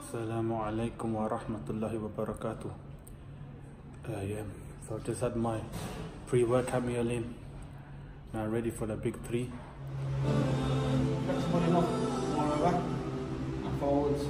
Assalamualaikum warahmatullahi wabarakatuh. Yeah, so I just had my pre-workout meal in. Now ready for the big three. Flexible enough, more back and forwards.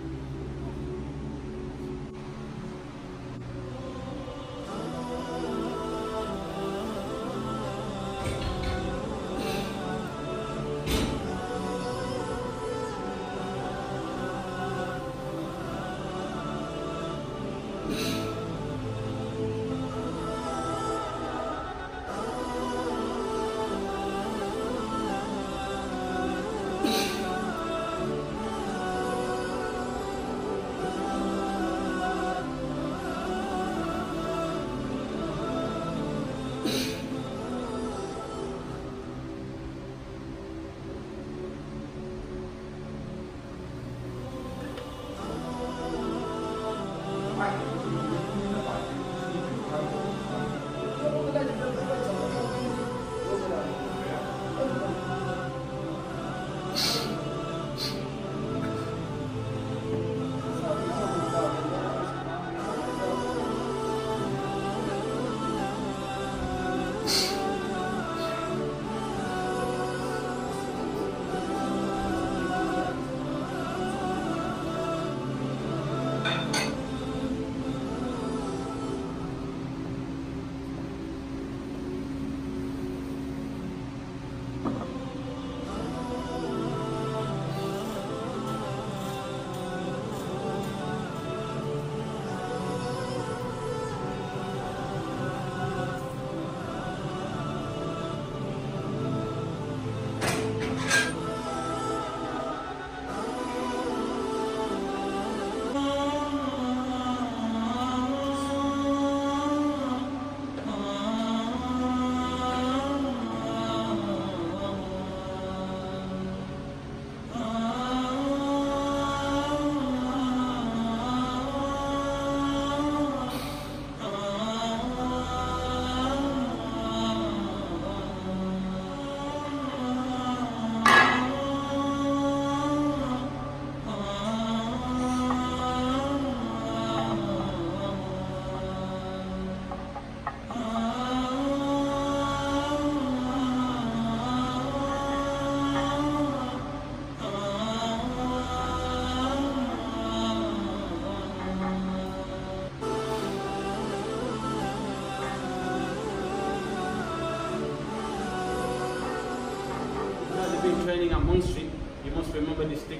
Training at Monk Street, you must remember this stick,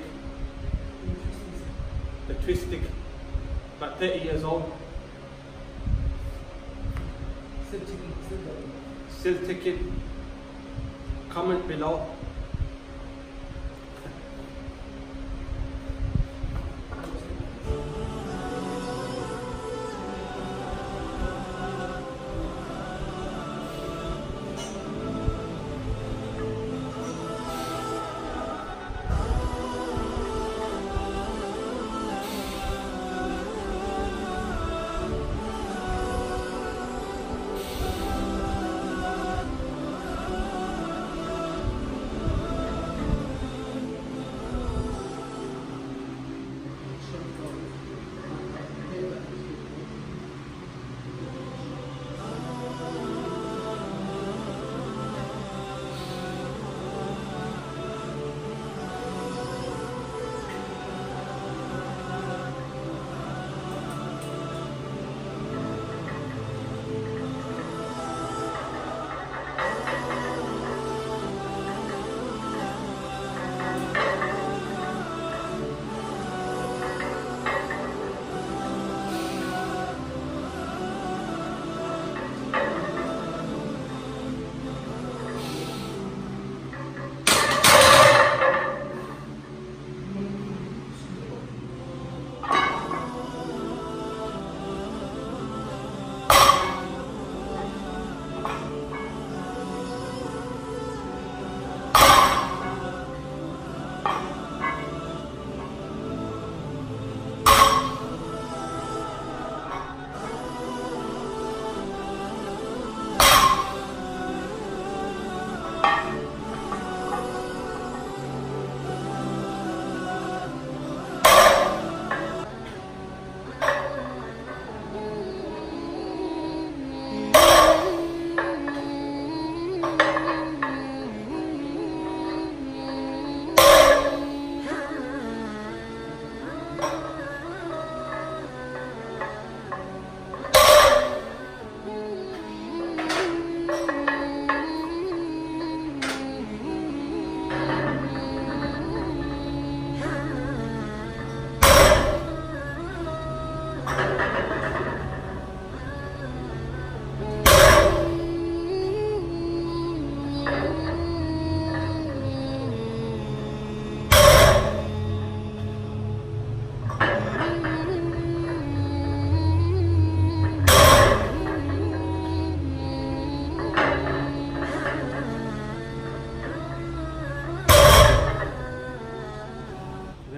the twist stick, about 30 years old, still ticking. Comment below.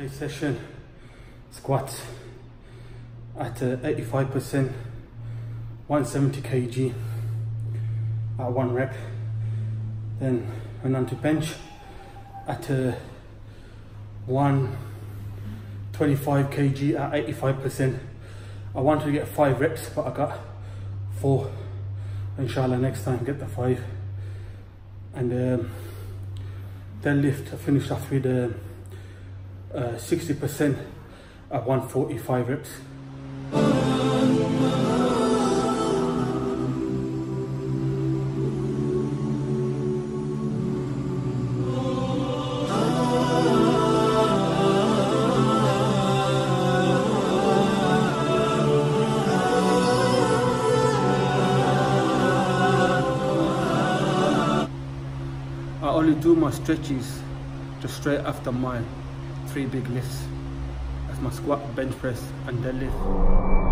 Today's session, squats at 85%, 170 kg at 1 rep. Then went on to bench at 125 kg at 85%. I wanted to get 5 reps, but I got 4. Inshallah next time get the 5. And deadlift, I finished off with 60% at 145 reps. I only do my stretches just straight after my 3 big lifts. That's my squat, bench press and deadlift.